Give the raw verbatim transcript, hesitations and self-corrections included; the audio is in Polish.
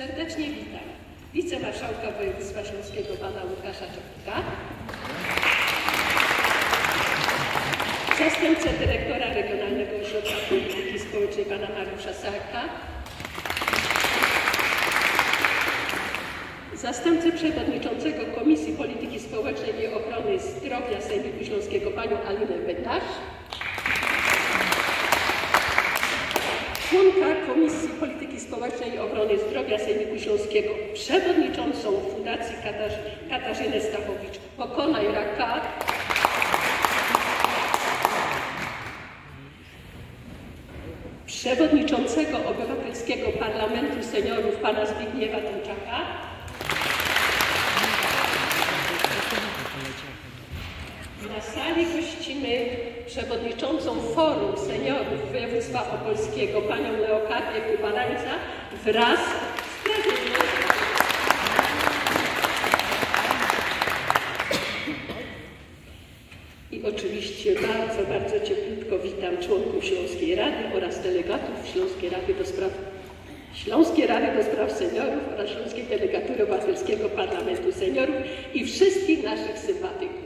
Serdecznie witam wicemarszałka województwa śląskiego pana Łukasza Czapka, zastępcę dyrektora Regionalnego Ośrodka Polityki Społecznej pana Mariusza Sarka, zastępcę przewodniczącego Komisji Polityki Społecznej i Ochrony Zdrowia Sejmiku Śląskiego panią Alinę Bedasz, członka Komisji Polityki Społecznej i Ochrony Zdrowia Sejmiku Śląskiego, przewodniczącą Fundacji Katarz Katarzynę Stachowicz Pokonaj Raka, przewodniczącego Obywatelskiego Parlamentu Seniorów pana Zbigniewa Tomczaka, na sali gościmy przewodniczącą Forum Seniorów Województwa Opolskiego panią Leokardię Kubarańca wraz z prezydentem. I oczywiście bardzo, bardzo cieplutko witam członków Śląskiej Rady oraz delegatów Śląskiej Rady do Spraw Śląskiej Rady do Spraw Seniorów oraz Śląskiej Delegatury Obywatelskiego Parlamentu Seniorów i wszystkich naszych sympatyków.